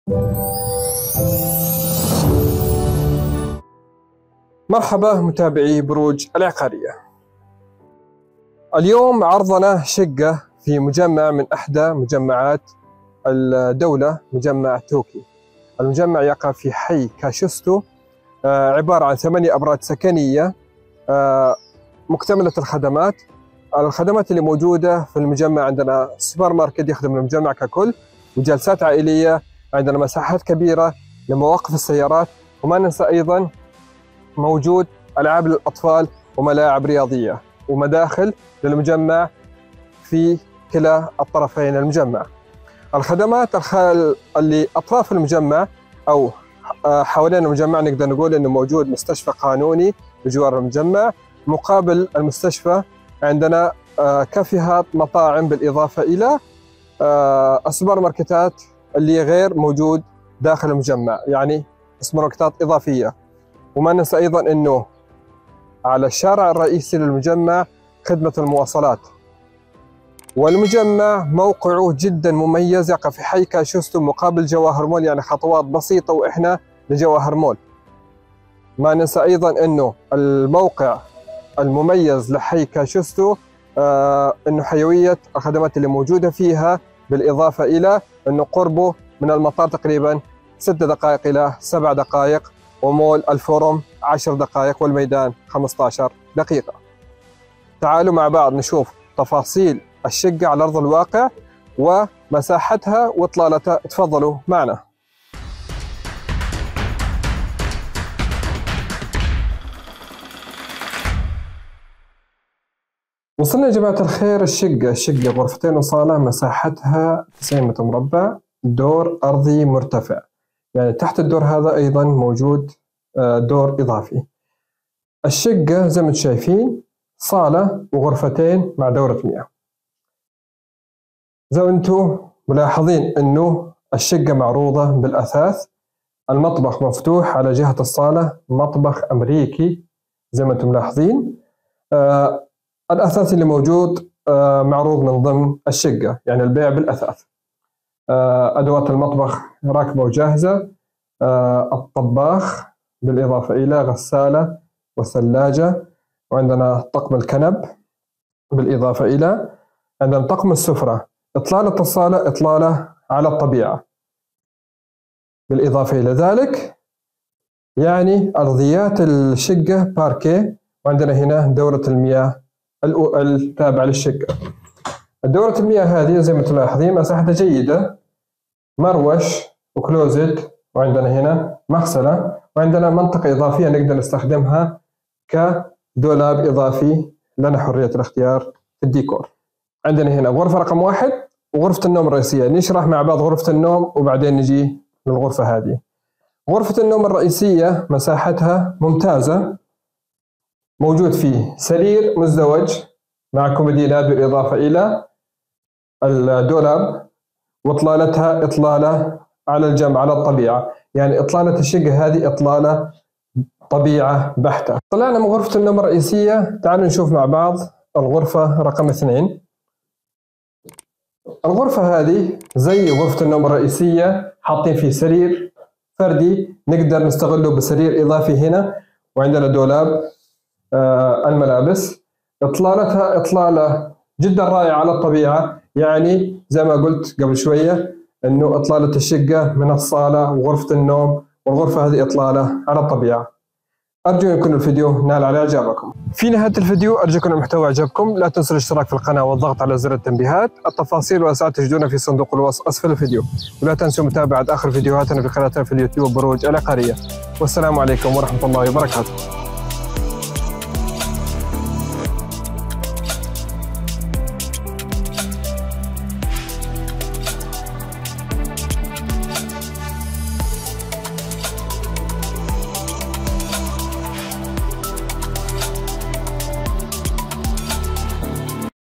مرحبا متابعي بروج العقارية. اليوم عرضنا شقة في مجمع من أحدى مجمعات الدولة، مجمع توكي. المجمع يقع في حي كاشوستو، عبارة عن 8 أبراج سكنية مكتملة الخدمات. الخدمات اللي موجودة في المجمع: عندنا سوبر ماركت يخدم المجمع ككل، وجلسات عائلية، عندنا مساحات كبيرة لمواقف السيارات، وما ننسى أيضا موجود ألعاب للأطفال وملاعب رياضية ومداخل للمجمع في كلا الطرفين المجمع. الخدمات اللي أطراف المجمع أو حوالين المجمع نقدر نقول أنه موجود مستشفى قانوني بجوار المجمع. مقابل المستشفى عندنا كافيهات، مطاعم، بالإضافة إلى السوبر ماركتات اللي غير موجود داخل المجمع، يعني سوبر ماركتات إضافية. وما ننسى أيضا أنه على الشارع الرئيسي للمجمع خدمة المواصلات. والمجمع موقعه جدا مميز، يقع في حي كاشوستو مقابل جواهر مول، يعني خطوات بسيطة وإحنا لجواهر مول. ما ننسى أيضا أنه الموقع المميز لحي كاشوستو أنه حيوية الخدمات اللي موجودة فيها، بالإضافة إلى أنه قربه من المطار تقريبا 6 دقائق إلى 7 دقائق، ومول الفورم 10 دقائق، والميدان 15 دقيقة. تعالوا مع بعض نشوف تفاصيل الشقة على أرض الواقع ومساحتها وإطلالتها. تفضلوا معنا. وصلنا يا جماعة الخير. الشقة غرفتين وصالة، مساحتها 90 متر مربع، دور أرضي مرتفع، يعني تحت الدور هذا أيضا موجود دور إضافي. الشقة زي ما انتم شايفين صالة وغرفتين مع دورة مياه. زي ما انتم ملاحظين أنه الشقة معروضة بالأثاث. المطبخ مفتوح على جهة الصالة، مطبخ أمريكي زي ما انتم ملاحظين. الأثاث اللي موجود معروض من ضمن الشقة، يعني البيع بالأثاث. أدوات المطبخ راكبة وجاهزة. الطباخ بالإضافة إلى غسالة وثلاجة، وعندنا طقم الكنب، بالإضافة إلى عندنا طقم السفرة. إطلالة الصالة إطلالة على الطبيعة. بالإضافة إلى ذلك يعني أرضيات الشقة باركيه، وعندنا هنا دورة المياه التابعة للشقة. دورة المياه هذه زي ما تلاحظين مساحتها جيدة، مروش وكلوزت، وعندنا هنا مغسلة، وعندنا منطقة إضافية نقدر نستخدمها كدولاب إضافي، لنا حرية الاختيار في الديكور. عندنا هنا غرفة رقم 1 وغرفة النوم الرئيسية. نشرح مع بعض غرفة النوم وبعدين نجي للغرفة هذه. غرفة النوم الرئيسية مساحتها ممتازة، موجود فيه سرير مزدوج مع كومودينات، بالإضافة إلى الدولاب، وإطلالتها إطلالة على الجنب على الطبيعة، يعني إطلالة الشقة هذه إطلالة طبيعة بحتة. طلعنا من غرفة النوم الرئيسية، تعالوا نشوف مع بعض الغرفة رقم 2. الغرفة هذه زي غرفة النوم الرئيسية، حاطين فيه سرير فردي نقدر نستغله بسرير إضافي هنا، وعندنا دولاب الملابس. إطلالتها إطلالة جدا رائعة على الطبيعة، يعني زي ما قلت قبل شوية أنه إطلالة الشقة من الصالة وغرفة النوم، والغرفة هذه إطلالة على الطبيعة. أرجو أن يكون الفيديو نال على إعجابكم. في نهاية الفيديو أرجو أن المحتوى عجبكم. لا تنسوا الاشتراك في القناة والضغط على زر التنبيهات. التفاصيل والأسعار تجدونها في صندوق الوصف أسفل الفيديو. ولا تنسوا متابعة آخر فيديوهاتنا في قناتنا في اليوتيوب بروج العقارية. والسلام عليكم ورحمة الله وبركاته.